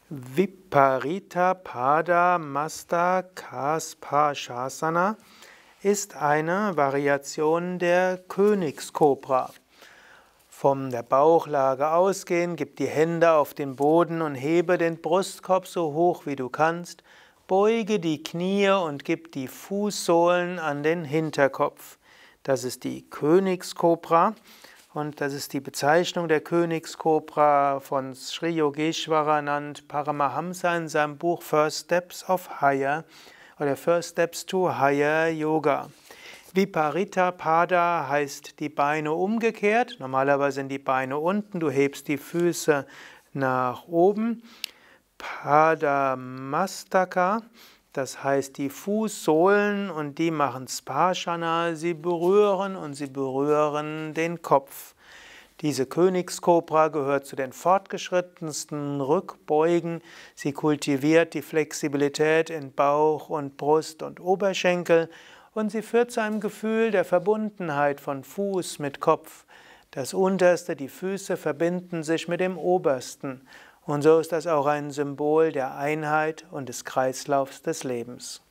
Viparita Pada Masta Kaspashasana ist eine Variation der Königskobra. Von der Bauchlage ausgehend, gib die Hände auf den Boden und hebe den Brustkorb so hoch wie du kannst. Beuge die Knie und gib die Fußsohlen an den Hinterkopf. Das ist die Königskobra und das ist die Bezeichnung der Königskobra von Sri Yogeshwaranand Paramahamsa in seinem Buch First Steps of Higher oder First Steps to Higher Yoga. Viparita Pada heißt die Beine umgekehrt. Normalerweise sind die Beine unten, du hebst die Füße nach oben. Padamastaka, das heißt die Fußsohlen und die machen Sparshana, sie berühren den Kopf. Diese Königskobra gehört zu den fortgeschrittensten Rückbeugen. Sie kultiviert die Flexibilität in Bauch und Brust und Oberschenkel und sie führt zu einem Gefühl der Verbundenheit von Fuß mit Kopf. Das Unterste, die Füße verbinden sich mit dem Obersten. Und so ist das auch ein Symbol der Einheit und des Kreislaufs des Lebens.